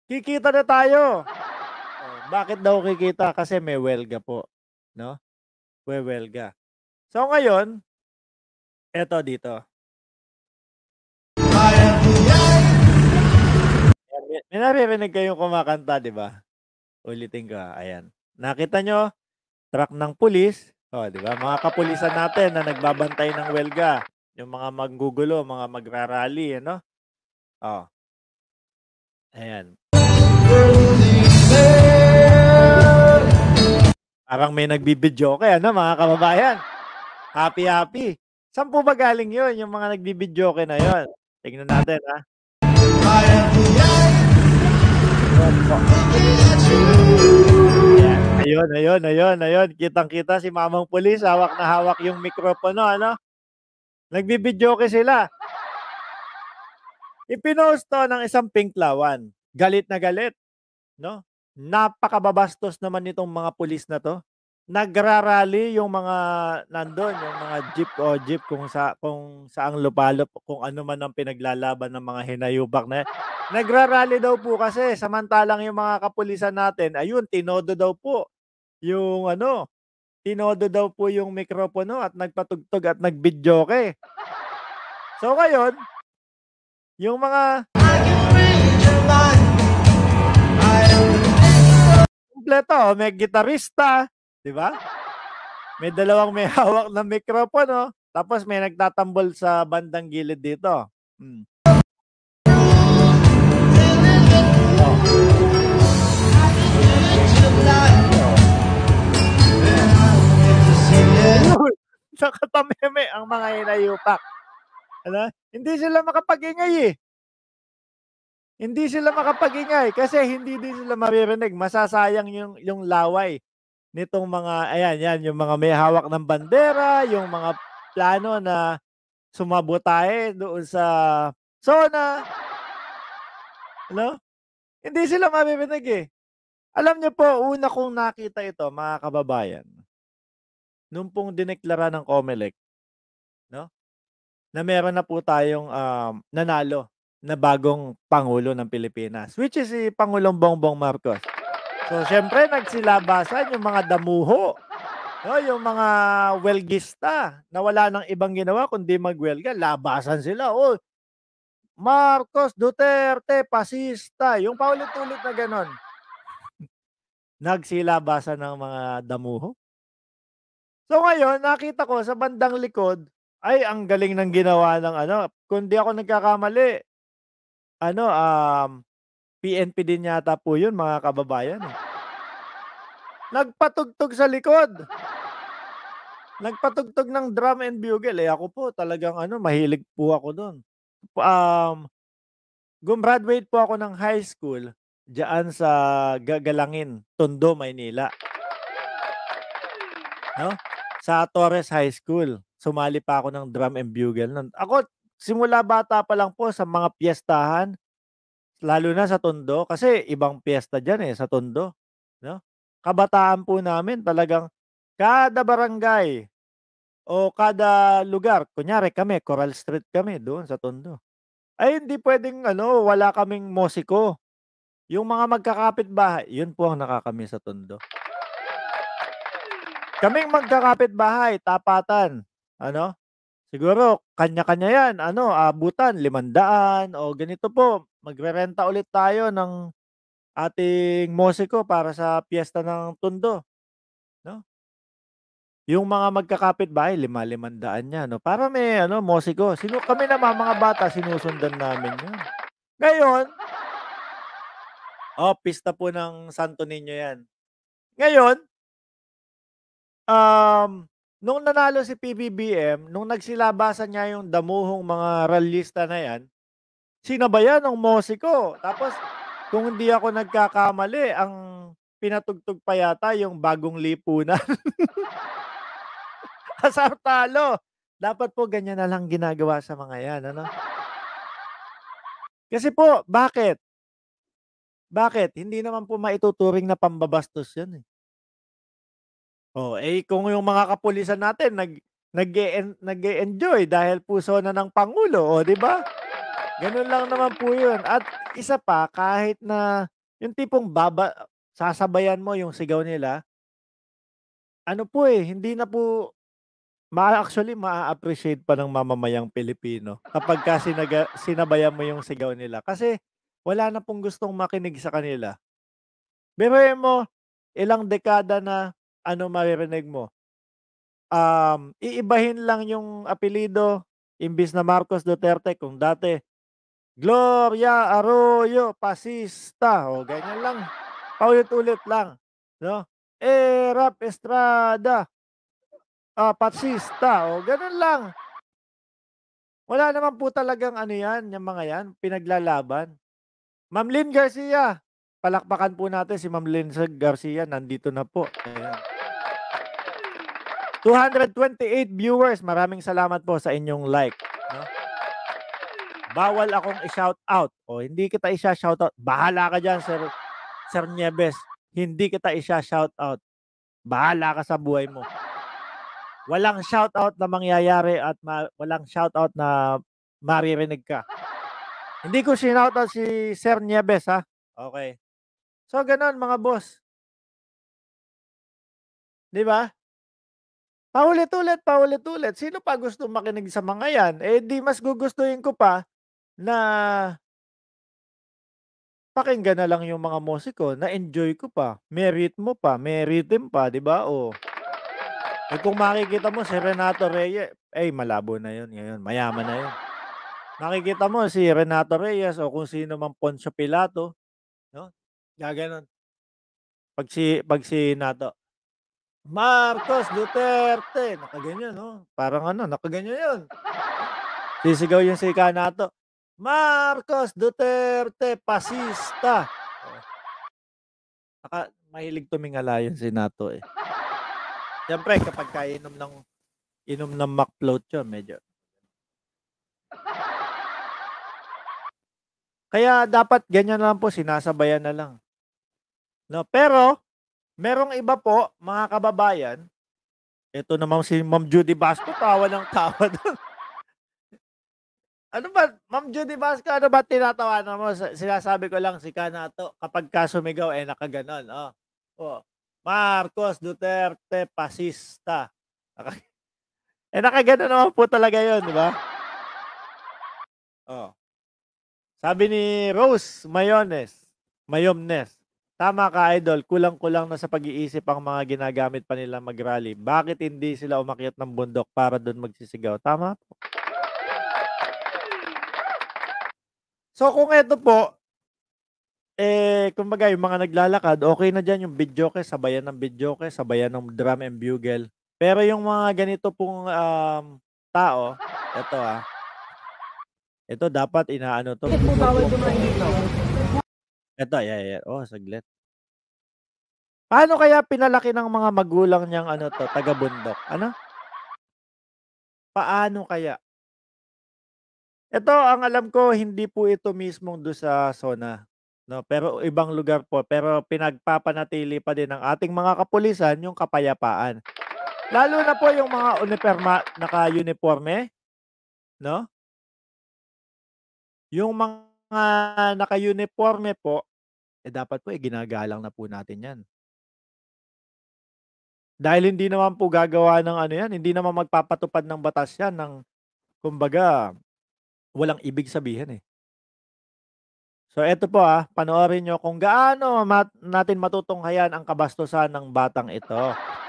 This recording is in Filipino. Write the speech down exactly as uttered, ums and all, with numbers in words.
Kikita na tayo. Oh, bakit daw kikita? Kasi may welga po, 'no? Wewelga. So ngayon eto dito. Yan may may naririnig kayong kumakanta, 'di ba? Ulitin ko, ah, ayan. Nakita niyo, truck ng pulis, oh, 'di ba, mga kapulisan natin na nagbabantay ng welga, yung mga manggugulo, mga magra-rally, ano? Oh. Ayan. Parang may nagbi-videoke ano, mga kababayan? Happy-happy. Saan po ba galing yun, yung mga nagbi-videoke na yun? Tignan natin, ah. Ayun, ayun, ayun, ayun. Kitang-kita si mamang pulis, hawak na hawak yung mikropono, ano? Nagbi-videoke sila. Ipinost 'to ng isang pinklawan. Galit na galit, 'no? Napakababastos naman nitong mga pulis na 'to. Nagra-rally yung mga nandun, yung mga jeep o jeep kung sa kung saang lupalop, kung ano man ang pinaglalaban ng mga hinayubak na yan. Nagra-rally daw po kasi, samantalang yung mga kapulisan natin, ayun, tinodo daw po yung ano, tinodo daw po yung mikropono at nagpatugtog at nag-videoke. So ngayon, yung mga kumpleto, may gitarista, 'di ba? May dalawang may hawak na mikropono, tapos may nagtatambol sa bandang gilid dito, hmm. Ayun, nakatameme ang mga hinayupak. Ano, hindi sila makapag-ingay, eh. Hindi sila makapag-ingay kasi hindi din sila maririnig, masasayang yung yung laway nitong mga ayan, yan yung mga may hawak ng bandera, yung mga plano na sumabotahe doon sa SONA. Ano? Hindi sila maririnig, eh. Alam niyo po, una kong nakita ito, mga kababayan, nung pong dineklara ng COMELEC, 'no, na meron na po tayong, um, nanalo na bagong pangulo ng Pilipinas, which is si Pangulong Bongbong Marcos. So siyempre nagsilabasan yung mga damuho, 'no, yung mga welgista na wala ng ibang ginawa kundi magwelga, labasan sila, "Uy, Marcos, Duterte, pasista!" Yung paulit-ulit na gano'n. Nagsilabasan ng mga damuho. So ngayon, nakita ko sa bandang likod, ay ang galing ng ginawa ng ano, kung di ako nagkakamali, ano, um, P-N-P din yata po yun, mga kababayan, eh. Nagpatugtog sa likod. Nagpatugtog ng drum and bugle, eh, ako po talagang ano, mahilig po ako dun. Um, gumraduate po ako ng high school diyaan sa Gagalangin, Tondo, Maynila. 'No, sa Torres High School. Sumali pa ako ng drum and bugle nun. Ako, simula bata pa lang po sa mga piyestahan, lalo na sa Tondo, kasi ibang piyesta diyan, eh, sa Tondo, 'no? Kabataan po namin talagang kada barangay o kada lugar, kunyari kami Coral Street kami doon sa Tondo, ay hindi puwedeng ano, wala kaming musiko. Yung mga magkakapitbahay, yun po ang nakaka-miss sa Tondo. Kaming magkakapitbahay, tapatan, ano, siguro kanya-kanya yan, ano, aabutan limandaan o ganito po, magrerenta ulit tayo ng ating musiko para sa piyesta ng Tondo, 'no? Yung mga magkakapitbahay lima-limandaan yan, 'no, para may ano, musiko. Sinu kami naman mga bata sinusundan namin yun. Ngayon oh, pista po ng Santo Niño yan. Ngayon um, nung nanalo si P B B M, nung nagsilabasan nga yung damuhong mga rallyista na yan, sinabayan ng musiko. Tapos kung hindi ako nagkakamali, ang pinatugtog pa yata yung Bagong Lipunan. Asar talo. Dapat po ganyan na lang ginagawa sa mga yan, ano? Kasi po, bakit? Bakit? Hindi naman po maituturing na pambabastos yan, eh. Oh, eh, kung yung mga kapulisan natin nag nag-e-en nag-e-enjoy dahil puso na ng pangulo, oh, 'di ba? Gano'n lang naman po 'yun at isa pa kahit na yung tipong baba sasabayan mo yung sigaw nila ano po, eh, hindi na po ma actually maa-appreciate pa ng mamamayang Pilipino kapagka sinaga sinabayan mo yung sigaw nila kasi wala na pong gustong makinig sa kanila. Biruin mo ilang dekada na ano maririnig mo, um, iibahin lang yung apelyido imbis na Marcos Duterte kung dati Gloria Arroyo Pasista, o ganyan lang, paulit-ulit lang, 'no? Erap Estrada, ah, Pasista, o gano'n lang. Wala naman po talagang ano 'yan, yang mga 'yan, pinaglalaban. Ma'am Lynn Garcia, palakpakan po natin si Ma'am Lynn Garcia, nandito na po, ayan. two hundred twenty-eight viewers, maraming salamat po sa inyong like, 'no? Bawal akong i-shoutout, o hindi kita isha-shoutout, bahala ka diyan Sir Sir Nieves, hindi kita isha-shoutout, bahala ka sa buhay mo. Walang shoutout na mangyayari at ma walang shoutout na maririnig ka. Hindi ko sinoutout si Sir Nieves, ha, okey. So gano'n mga boss. 'Di ba? Paulit-ulit, paulit-ulit, sino pa gustong makinig sa mga 'yan, eh, di mas gugustuhin ko pa na pakinggan na lang yung mga musiko na enjoy ko pa, may ritmo pa, may rhythm pa, 'di ba, oh. Eh, kung makikita mo si Renato Reyes, ay malabo na 'yun ngayon, mayaman na 'yun. Makikita mo si Renato Reyes o kung sino mang Poncio Pilato, 'no, gaganon. 'Pag si 'pag si Nato, Marcos Duterte, nakaganyan, 'no, parang ano, nakaganyan 'yun. Sisigaw yung si Kanato, Marcos Duterte Pasista. Oh. Naka mahilig tumingala yun si Nato, eh. Siyempre kapagka inom ng inom ng Mac Float yun medyo Kaya dapat ganyan na lang po, sinasabayan na lang. 'No, pero merong iba po mga kababayan, eto naman si Ma'am Judy Basco tawa ng tawa dun. Ano ba, Ma'am Judy Basco, ano ba tinatawanan mo? Sa sinasabi ko lang si Kanato kapagka sumigaw, eh, nakaganon, oh. Oh, Marcos Duterte Pasista. Naka eh, nakaganon naman po talaga yun, 'di ba? Oh. Sabi ni Rose Mayones Mayomnes, "Tama ka idol, kulang-kulang na sa pag-iisip ang mga ginagamit pa nilang mag-rally. Bakit hindi sila umakyat ng bundok para dun magsisigaw?" Tama po. So kung eto po eh, kumbaga yung mga naglalakad, okey na diyan yung videoke, sabayan ng videoke, sabayan ng drum and bugle. Pero yung mga ganito pong, um, tao, eto, ah. Eto dapat inaano 'to. Bakit po bawal dumaan dito? Eto, ya ya oo, saglit. Paano kaya pinalaki ng mga magulang niyang ano 'to, taga-bundok, ano? Paano kaya? Ito ang alam ko hindi po ito mismong dun sa SONA, 'no, pero ibang lugar po, pero pinagpapanatili pa din ng ating mga kapulisan yung kapayapaan. Lalo na po yung mga uniperma naka-uniporme, 'no? Yung mga naka-uniporme po, eh, dapat po, eh, ginagalang na po natin 'yan. Dahil hindi naman po gagawa ng ano 'yan, hindi naman magpapatupad ng batas 'yan ng kumbaga walang ibig sabihin, eh. So eto po, ah, panoorin niyo kung gaano mat natin matutunghayan ang kabastusan ng batang ito.